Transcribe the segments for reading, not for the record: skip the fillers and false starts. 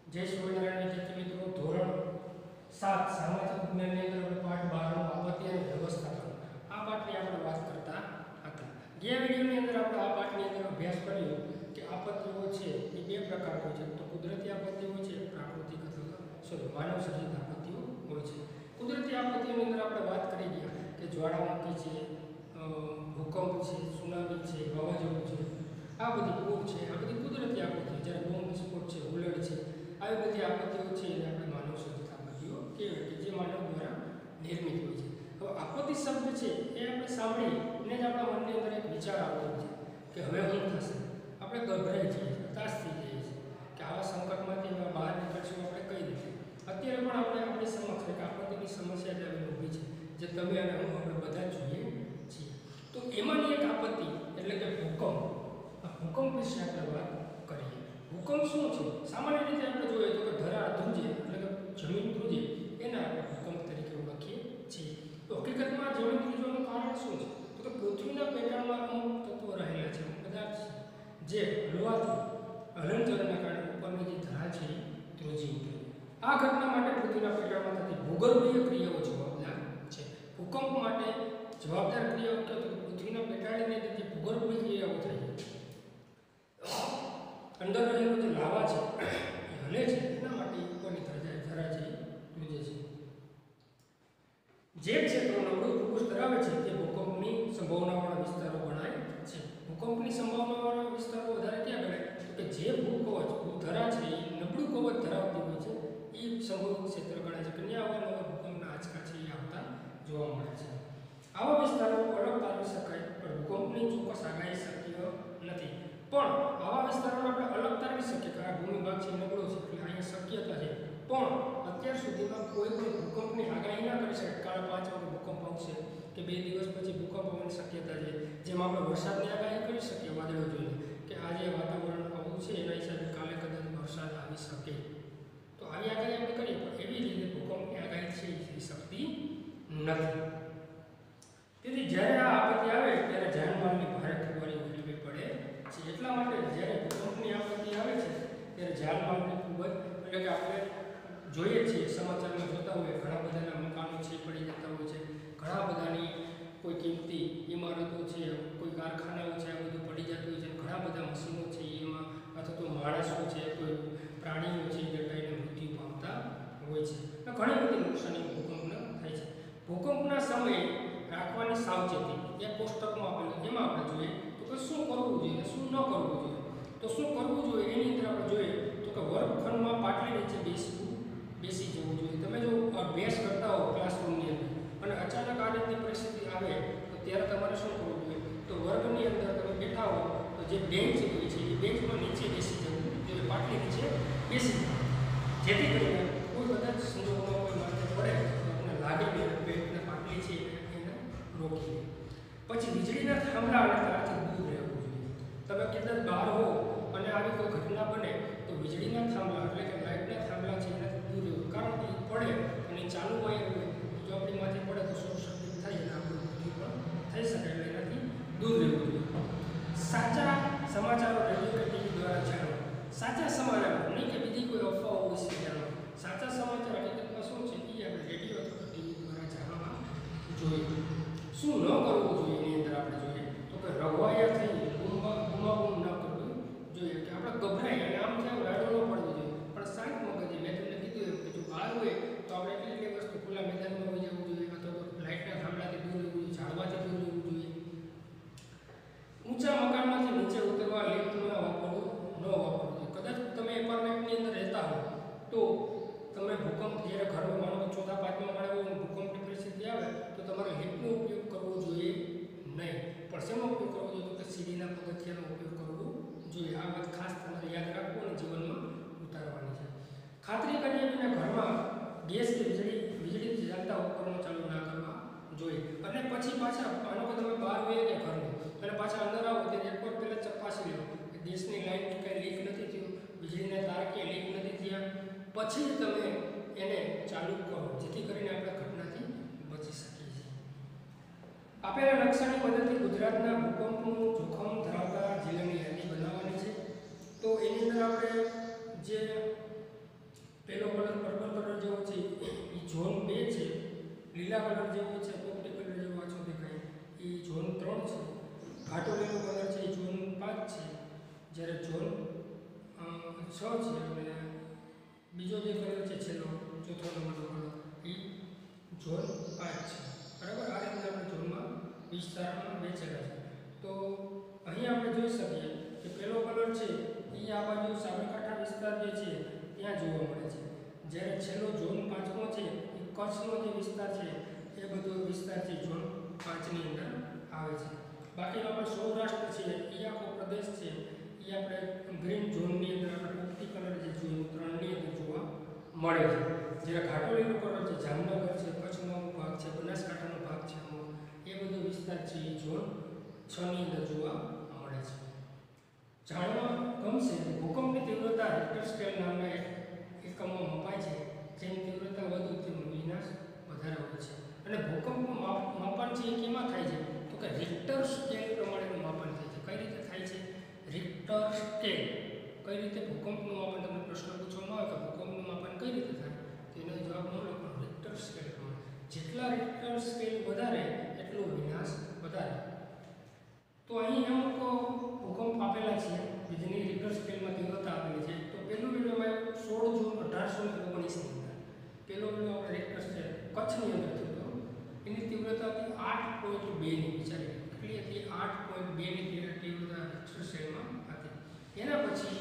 જય સ્વામિનારાયણ વિદ્યાર્થી મિત્રો, ધોરણ 7 સામાજિક વિજ્ઞાનની અંદર પાઠ 12 આપત્તિ અને વ્યવસ્થાપન આ પાઠની આપણે વાત કરતા હતા. ગયા વિડીયોની અંદર આપણે આ પાઠની અંદર અભ્યાસ કર્યો કે આપત્તિઓ છે એ બે પ્રકારની છે. તો કુદરતી આપત્તિઓ છે, પ્રાકૃતિક અથવા માનવ સર્જિત આપત્તિઓ હોય છે. કુદરતી આપત્તિઓની અંદર આપણે વાત કરી ગયા કે જ્વાળામુખી છે, ભૂકંપ છે, સુનામી છે, વાવાઝોડું છે, આ બધી પૂર છે, આ બધી કુદરતી આપત્તિઓ. જ્યારે બોમ્બ વિસ્ફોટ છે, હુલ્લડ છે, આવી બધી આપત્તિઓ છે એને આપણે માનવ સર્જિત આપત્તિઓ કહેવાય કે જે માનવ દ્વારા નિર્મિત હોય છે. હવે આપત્તિ શબ્દ છે એ આપણે સાંભળીને જ આપણા મનની અંદર એક વિચાર આવતો હોય છે કે હવે શું થશે. આપણે ગભરાઈ જઈએ, હતાશ થઈ જઈએ છીએ કે આવા સંકટમાંથી હવે બહાર નીકળશું આપણે કઈ રીતે. અત્યારે પણ આપણે આપણી સમક્ષ એક આપત્તિની સમસ્યા જ આવી ઊભી છે જે તમે અને હું આપણે બધા જોઈએ છીએ. તો એમાંની એક આપત્તિ એટલે કે ભૂકંપ. આ ભૂકંપ વિશે આપણે વાત કરીએ. ભૂકંપ શું છે? સામાન્ય રીતે આપણે જોઈએ તો કે ધરા ધ્રુજે એટલે કે જમીન ધ્રુજે એને આપણે ભૂકંપ તરીકે ઓળખીએ છીએ. તો હકીકતમાં જમીન ધ્રુજવાનું કારણ શું છે? તો કે પૃથ્વીના પેટાળમાં અમુક તત્વો રહેલા છે, પદાર્થ છે જે હલવાથી હલનચલનના કારણે ઉપરની જે ધરા છે એ ધ્રુજી ઉઠે. આ ઘટના માટે પૃથ્વીના પેટાળમાં થતી ભૂગર્ભીય ક્રિયાઓ જવાબદાર છે. ભૂકંપ માટે જવાબદાર ક્રિયાઓ કે પૃથ્વીના પેટાળની અંદર જે ભૂગર્ભીય ક્રિયાઓ થાય અંદર રહેલું જે લાવા છે એ હલે છે, એના માટે ઉપરની ધરા છે ધ્રુજે છે. જે ક્ષેત્રો નબળું ભૂપૃષ્ઠ ધરાવે છે તે ભૂકંપની સંભાવનાવાળા વિસ્તારો ગણાય છે. ભૂકંપની સંભાવનાવાળા વિસ્તારો વધારે ક્યાં ગણાય? તો કે જે ભૂકવચ ભૂધરા છે એ નબળું કવચ ધરાવતી હોય છે એ સંભવિત ક્ષેત્ર ગણાય છે. કન્યા અવારનવાર ભૂકંપના આંચકા છે એ આવતા જોવા મળે છે. આવા વિસ્તારો અલગ તારવી શકાય પણ ભૂકંપની ચોક્કસ આગાહી શક્ય નથી. પણ આવા વિસ્તારોને આપણે અલગ તારવી શકીએ કે આ ભૂમિ ભાગ છે નબળો છે એટલે અહીંયા શક્યતા છે. પણ અત્યાર સુધીમાં કોઈ પણ ભૂકંપની આગાહી ના કરી શકે. કાલે 5 વાગે ભૂકંપ આવશે કે 2 દિવસ પછી ભૂકંપ આવવાની શક્યતા છે. જેમ આપણે વરસાદની આગાહી કરી શકીએ વાદળો જોઈને કે આજે વાતાવરણ આવું છે એના હિસાબે કાલે કદાચ વરસાદ આવી શકે. તો આવી આગાહી આપણે કરીએ પણ એવી રીતે ભૂકંપની આગાહી છે એ થઈ શકતી નથી. તેથી જ્યારે આ આપત્તિ આવે ત્યારે જાનમાલની ભારે ખુવારી ઉઠાવવી પડે છે. એટલા માટે જ્યારે ભૂકંપની આપત્તિ આવે છે ત્યારે જાનમાલની ખૂબ જ એટલે કે આપણે જોઈએ છીએ સમાચારમાં જોતા હોય ઘણા બધાના મકાનો છે પડી જતા હોય છે, ઘણા બધાની કોઈ કિંમતી ઇમારતો છે, કોઈ કારખાનાઓ છે આ બધું પડી જતું હોય છે, ઘણા બધા મશીનો છે એમાં અથવા તો માણસો છે, કોઈ પ્રાણીઓ છે દટાઈને મૃત્યુ પામતા હોય છે. ઘણી બધી નુકસાની ભૂકંપના થાય છે. ભૂકંપના સમયે રાખવાની સાવચેતી એક કોષ્ટકમાં આપેલું એમાં આપણે જોઈએ તો કે શું કરવું જોઈએ શું ન કરવું જોઈએ. તો શું કરવું જોઈએ એની અંદર આપણે જોઈએ તો કે વર્ગખંડમાં પાટલી નીચે બેસી જવું જોઈએ. તમે જો અભ્યાસ કરતા હો ક્લાસરૂમની અંદર અને અચાનક આ રીતની પરિસ્થિતિ આવે તો ત્યારે તમારે શું કરવું જોઈએ? તો વર્ગની અંદર તમે બેઠા હો તો જે બેન્ચ હોય છે એ બેન્ચમાં નીચે બેસી જવું જોઈએ, પાટલી નીચે બેસી જવું, જેથી કરીને કોઈ કદાચ સંજોગોમાં કોઈ માથે પડે તો આપણે લાગે કે બેન્ચને પાટલી છે એને રોકીએ. પછી વીજળીના થાંભલા અને તારથી દૂર રહેવું જોઈએ. તમે કદાચ બહાર હો અને આવી કોઈ ઘટના બને તો વીજળીના થાંભલા એટલે કે લાઇટના થાંભલા છે એનાથી દૂર રહેવું. કારણ કે પડે અને ચાલુ વાયર હોય જો આપણી માથે પડે તો શોર્ટ સર્કિટ થાય અને આપણું મૃત્યુ પણ થઈ શકે એટલે એનાથી દૂર રહેવું જોઈએ. સાચા સમાચારો રેડિયો કે ટીવી દ્વારા જાણો. સાચા સમાચારો નહીં કે બીજી કોઈ અફવાઓ વિશે જાણો. સાચા સમાચાર હકીકતમાં શું છે એ આપણે રેડિયો અથવા ટીવી દ્વારા જાણવા જોઈએ. શું ન કરવું જોઈએ એની અંદર આપણે જોઈએ તો કે રઘવાયા થઈ બૂમાબૂમ ન કરવું જોઈએ કે આપણે ગભરાય અને આમ થાય રાડો ન પડવો જોઈએ પણ શાંત મગજે. મેં તમને કીધું કે જો બહાર હોય તો આપણે એટલી વસ્તુ ખુલ્લા મેદાનમાં હોઈ જવું જોઈએ અથવા તો લાઇટના થાંભલાથી દૂર રહેવું જોઈએ, ઝાડવાથી દૂર રહેવું જોઈએ. ઊંચા મકાનમાંથી નીચે ઉતરવા લિફ્ટ ન વાપરવું જોઈએ. કદાચ તમે એપાર્ટમેન્ટની અંદર રહેતા હો તો તમે ભૂકંપ જ્યારે ઘરમાં માનો કે 4થા 5મા માળે હોય અને ભૂકંપની પરિસ્થિતિ આવે તો તમારે લિફ્ટનો ઉપયોગ કરવો જોઈએ નહીં. પણ શેનો ઉપયોગ કરવો જોઈએ? તો કે સીડીના પગથિયાનો ઉપયોગ કરવો જોઈએ. આ વાત ખાસ તમારે યાદ રાખવું અને જીવનમાં ઉતારવાની છે. ખાતરી કર્યા વિના ઘરમાં ગેસ કે વીજળીથી ચાલતા ઉપકરણો ચાલુ ના કરવા જોઈએ. અને પછી પાછા માનો કે તમે બહાર વહી ગયા ઘરમાં અને પાછા અંદર આવો ત્યારે એકવાર પહેલાં ચકાસી લો કે ગેસની લાઇન કંઈ લીક નથી થયું, વીજળીના તાર કે લીક નથી થયા, પછી તમે એને ચાલુ કરો જેથી કરીને આપણે ઘટનાથી બચી શકીએ છીએ. આપેલા નકશાની મદદથી ગુજરાતના ભૂકંપનું જોખમ ધરાવતા જિલ્લાની યાદી બનાવવાની છે. તો એની અંદર આપણે જે પહેલો કલર પર્પલ કલર જેવો છે એ ઝોન 2 છે, લીલા કલર જેવો છે પોપટી કલર જેવો આછો દેખાય એ ઝોન 3 છે, ઘાટો લીલો કલર છે એ ઝોન 5 છે, જ્યારે ઝોન 6 છે અને બીજો જે કલર છે છેલ્લો ચોથો નંબરનો કલર એ ઝોન 5 છે. બરાબર, આ રીતે આપણે ઝોનમાં વિસ્તારમાં વહેંચેલા છે. તો અહીં આપણે જોઈ શકીએ કે પહેલો કલર છે એ આ બાજુ સાબરકાંઠા વિસ્તાર જે છે ત્યાં જોવા મળે છે, જ્યારે છેલ્લો ઝોન 5મો છે એ કચ્છનો જે વિસ્તાર છે એ બધો વિસ્તાર છે ઝોન 5ની અંદર આવે છે. બાકીનો આપણે સૌરાષ્ટ્ર છે એ આખો પ્રદેશ છે એ આપણે ગ્રીન ઝોનની અંદર આપણે પોપટી કલર જે ઝોન 3ની અંદર જોવા મળે છે. જ્યારે ઘાટો લીલો કલર છે જામનગર છે, કચ્છનો અમુક ભાગ છે, બનાસકાંઠાનો ભાગ છે અમુક, એ બધો વિસ્તાર છે એ ઝોન 6ની અંદર જોવા મળે છે. જાણવા ગમશે કે ભૂકંપની તીવ્રતા રિક્ટર સ્કેલ નામના એકમમાં મપાય છે. જેની તીવ્રતા વધુ તેમ વિનાશ વધારે હોય છે. અને ભૂકંપનું માપન છે એ કેમાં થાય છે તો કે રિક્ટર સ્કેલ પ્રમાણેનું માપન થાય છે. કઈ રીતે થાય છે? Richter scale. કઈ રીતે ભૂકંપનું માપન, તમને પ્રશ્ન પૂછવામાં આવે કે ભૂકંપનું માપન કઈ રીતે થાય તો એનો જવાબ ન લખો, રિક્ટર સ્કેલ પ્રમાણે. જેટલા રિક્ટર સ્કેલ વધારે એટલો વિનાશ વધારે. તો અહીં અમુક ભૂકંપ આપેલા છે જેની રિક્ટર સ્કેલમાં તીવ્રતા આપેલી છે. તો પહેલું વિડીયોમાં 16 જૂન 1819ની અંદર પહેલો વિડીયો આપણે રિક્ટર સ્કેલ કચ્છની અંદર થયો હતો. એની તીવ્રતા હતી 8.2ની. વિચારી કેટલી હતી? 8.2ની તીવ્રતા રિક્ટર સ્કેલમાં હતી. એના પછી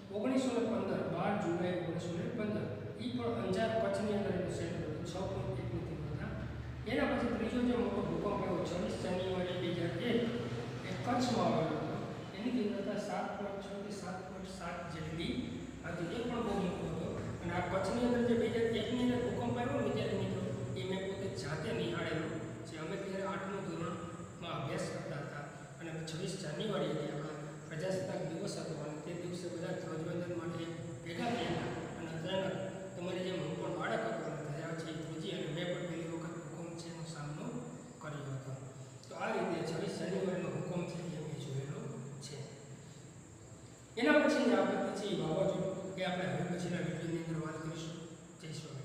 1915 12 જુલાઈ 1915 એ પણ અંજાર કચ્છની અંદર એનું સેન્ટર હતું 6.1ની તીવ્રતા. એના પછી ત્રીજો જે મોટો ભૂકંપ આવ્યો 26 જાન્યુઆરી 2001 એ કચ્છમાં આવેલો હતો. એની તીવ્રતા 7.6 થી 7.7 જેટલી હતી. એ પણ બહુ મોટો હતો. અને આ કચ્છની અંદર જે 2001ની અંદર ભૂકંપ આવ્યો ને વિદ્યાર્થી મિત્રો, એ મેં પોતે જાતે નિહાળેલો છે. અમે ત્યારે 8મું ધોરણમાં અભ્યાસ કરતા હતા અને 26 જાન્યુઆરી હતી આપણા પ્રજાસત્તાક દિવસ હતો અને તે દિવસે બધા ધ્વજવંદન માટે ભેગા થયા અને અચાનક તમારી જેમ હું પણ બાળક હતો અને થયા છે ધ્રુજી અને મેં પણ પહેલી વખત ભૂકંપ છે એનો સામનો કર્યો હતો. તો આ રીતે 26 જાન્યુઆરીનો ભૂકંપ છે એ મેં જોયેલો છે. એના પછીની આપત્તિ છે એ વાવાઝોડું, એ આપણે હવે પછીના વિડીયોની અંદર વાત કરીશું. જય સ્વામી.